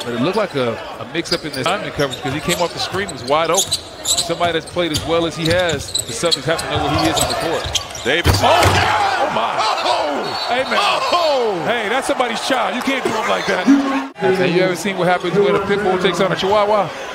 But it looked like a mix-up in this lineman coverage because he came off the screen and was wide open. Somebody that's played as well as he has, the Celtics have to know where he is on the court. Davis. Oh my. Oh! Hey, man. Oh! Hey, that's somebody's child. You can't do him like that. Have you ever seen what happens when a pit bull takes on a chihuahua?